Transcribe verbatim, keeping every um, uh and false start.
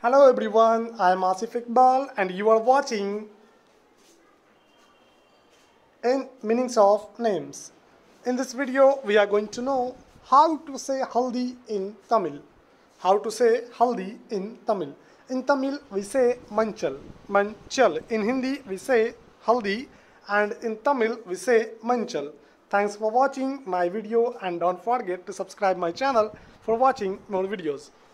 Hello everyone, I am Asif Iqbal and you are watching in Meanings of Names. In this video, we are going to know how to say haldi in Tamil. How to say haldi in Tamil. In Tamil, we say manchal, manchal. In Hindi, we say haldi, and in Tamil, we say manchal. Thanks for watching my video and don't forget to subscribe my channel for watching more videos.